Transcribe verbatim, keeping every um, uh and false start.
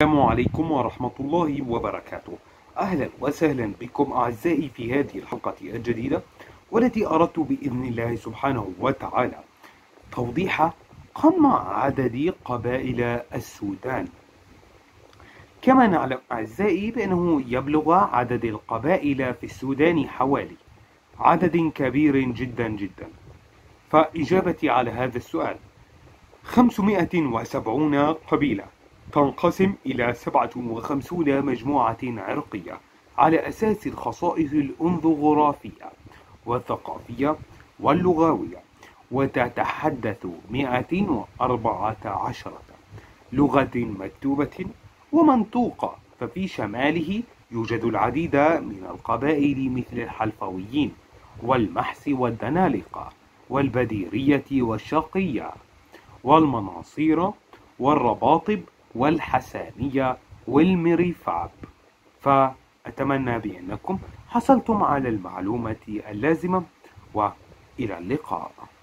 السلام عليكم ورحمة الله وبركاته. أهلا وسهلا بكم أعزائي في هذه الحلقة الجديدة، والتي أردت بإذن الله سبحانه وتعالى توضيح كم عدد قبائل السودان. كما نعلم أعزائي بأنه يبلغ عدد القبائل في السودان حوالي عدد كبير جدا جدا. فإجابتي على هذا السؤال خمسمائة وسبعون قبيلة، تنقسم إلى سبعة وخمسين مجموعة عرقية على أساس الخصائص الأنثوغرافية والثقافية واللغوية، وتتحدث مائة وأربعة عشر لغة مكتوبة ومنطوقة. ففي شماله يوجد العديد من القبائل مثل الحلفويين والمحس والدنالقة والبديرية والشرقية والمناصير والرباطب والحسانية والمريفاب. فأتمنى بأنكم حصلتم على المعلومة اللازمة، وإلى اللقاء.